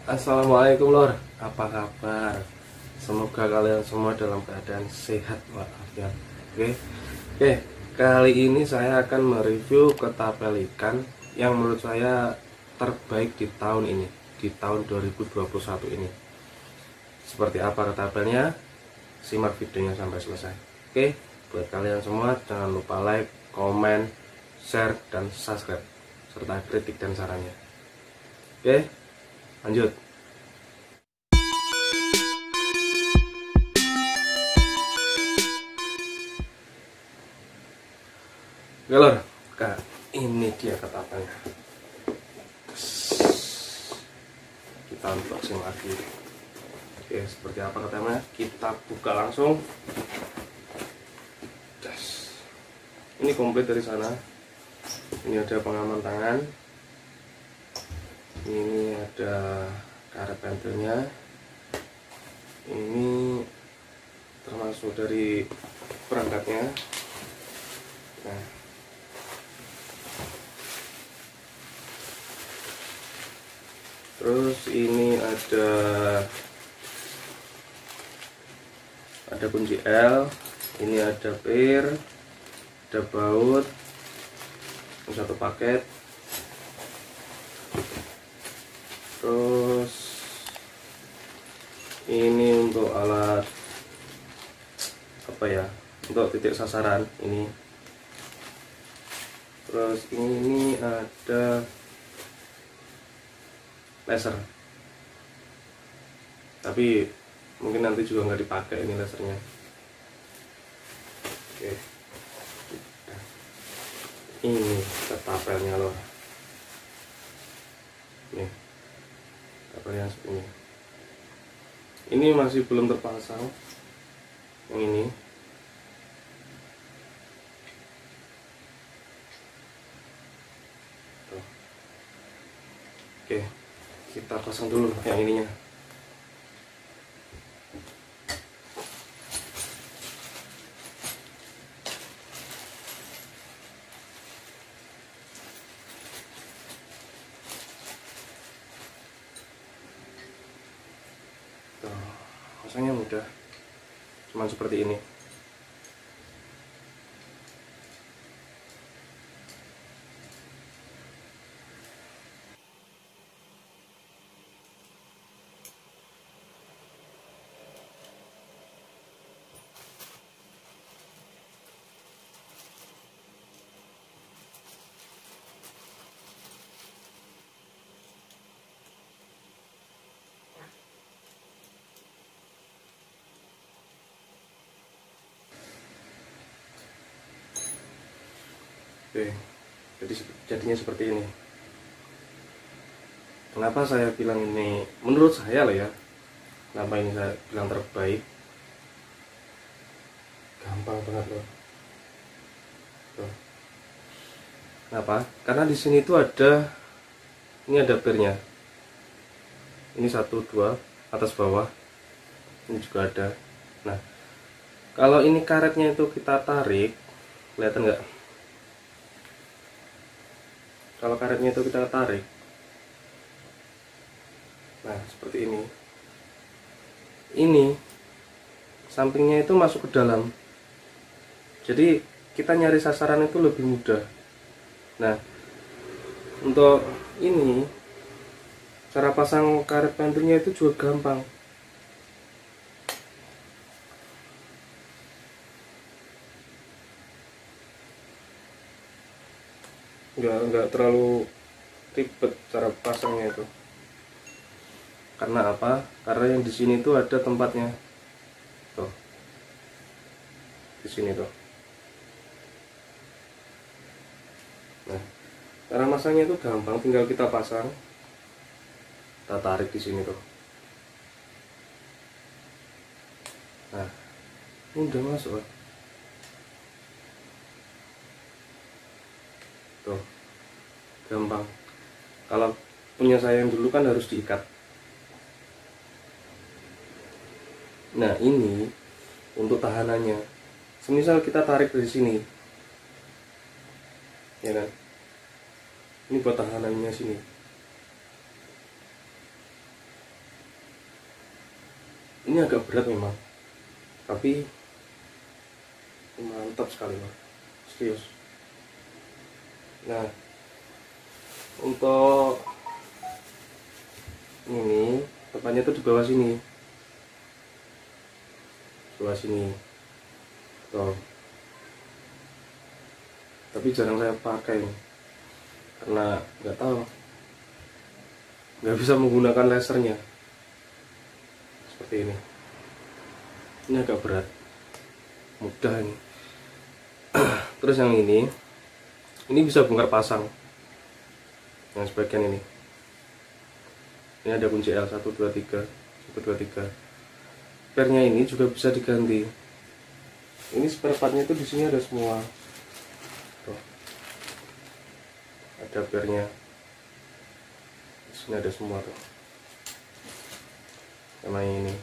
Assalamualaikum Lor, apa kabar? Semoga kalian semua dalam keadaan sehat walafiat. Oke, kali ini saya akan mereview ketapel ikan yang menurut saya terbaik di tahun ini, di tahun 2021 ini. Seperti apa ketapelnya? Simak videonya sampai selesai. Oke, buat kalian semua jangan lupa like, komen, share, dan subscribe serta kritik dan sarannya. Oke, lanjut. Oke Lor, Kak, ini dia ketapelnya. Kita unboxing lagi. Oke, seperti apa ketapelnya? Kita buka langsung. Ini komplit dari sana. Ini ada pengaman tangan. Ini ada karet pentilnya. Ini termasuk dari perangkatnya. Nah, terus ini ada kunci L, ini ada pir, ada baut, ini satu paket. Terus ini untuk alat apa ya, untuk titik sasaran ini. Terus ini ada laser, tapi mungkin nanti juga nggak dipakai ini lasernya. Oke, ini ketapelnya loh. Nih, ketapelnya seperti ini. Ini masih belum terpasang yang ini. Tuh. Oke, kita pasang dulu yang ininya. Tuh, pasangnya mudah, cuman seperti ini. Oke, jadi jadinya seperti ini. Kenapa saya bilang ini, menurut saya lah ya, kenapa ini saya bilang terbaik? Gampang banget loh. Tuh. Kenapa? Karena di sini tuh ini ada pirnya. Ini 1, 2, atas bawah. Ini juga ada. Nah, kalau ini karetnya itu kita tarik, kelihatan nggak? Kalau karetnya itu kita tarik, nah seperti ini. Ini sampingnya itu masuk ke dalam, jadi kita nyari sasaran itu lebih mudah. Nah, untuk ini cara pasang karet pentilnya itu juga gampang. Nggak terlalu ribet cara pasangnya itu. Karena apa? Karena yang di sini tuh ada tempatnya. Tuh. Di sini tuh. Nah, cara masangnya itu gampang, tinggal kita pasang. Kita tarik di sini tuh. Nah, ini udah masuk. Tuh. Gampang. Kalau punya saya yang dulu kan harus diikat. Nah, ini untuk tahanannya. Semisal kita tarik dari sini, ya kan? Ini buat tahanannya sini. Ini agak berat memang, tapi mantap sekali Pak, serius. Nah, untuk ini tempatnya tuh di bawah sini, tuh. Tapi jarang saya pakai karena nggak tahu, nggak bisa menggunakan lasernya seperti ini. Ini agak berat, mudah ini. Terus yang ini bisa bongkar pasang, yang sebagian ini ada kunci L 123 pernya. Ini juga bisa diganti. Ini spare partnya itu di sini ada semua. Tuh. Ada pernya, di sini ada semua tuh. Sama ini.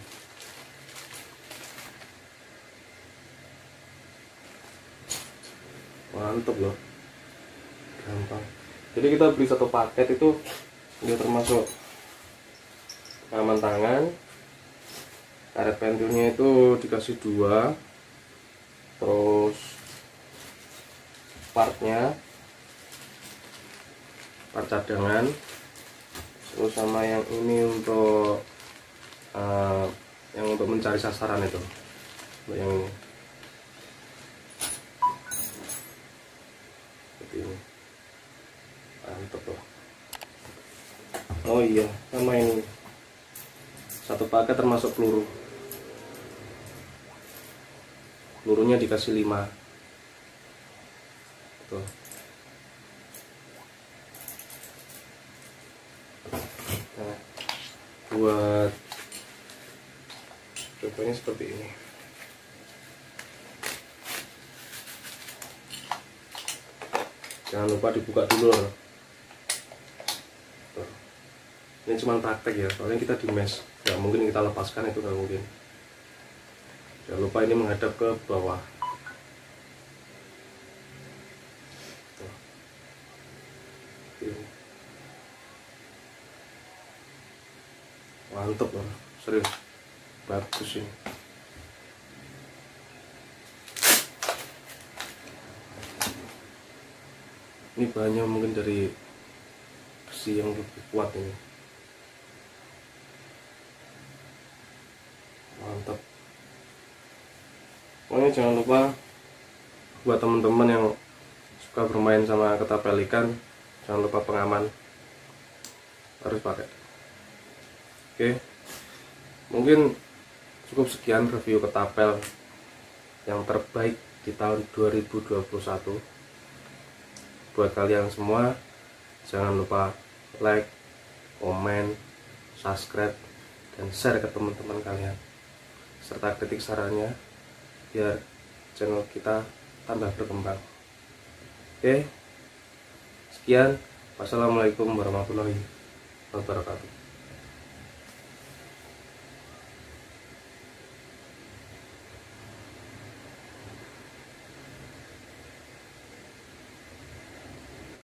Mantap loh, gampang. Jadi kita beli satu paket itu dia termasuk pengaman tangan, karet pentilnya itu dikasih 2, terus part cadangan, terus sama yang ini untuk mencari sasaran itu, untuk yang ini. Seperti ini, mantap loh. Oh iya, sama ini satu paket termasuk pelurunya dikasih 5 tuh. Nah, buat contohnya seperti ini. Jangan lupa dibuka dulu loh. Tuh. Ini cuma praktek ya, soalnya kita di mes, nggak mungkin kita lepaskan, itu nggak mungkin. Jangan lupa ini menghadap ke bawah. Tuh. Ini. Mantap loh, serius, bagus ini. Ini bahannya mungkin dari besi yang lebih kuat ini. Mantap. Pokoknya jangan lupa buat teman-teman yang suka bermain sama ketapel ikan, jangan lupa pengaman harus pakai. Oke, mungkin cukup sekian review ketapel yang terbaik di tahun 2021. Buat kalian semua, jangan lupa like, komen, subscribe, dan share ke teman-teman kalian, serta kritik sarannya biar channel kita tambah berkembang. Oke, sekian. Wassalamualaikum warahmatullahi wabarakatuh.